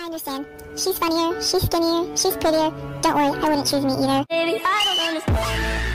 understand. She's funnier, she's skinnier, she's prettier. Don't worry, I wouldn't choose me either. Baby, I don't understand.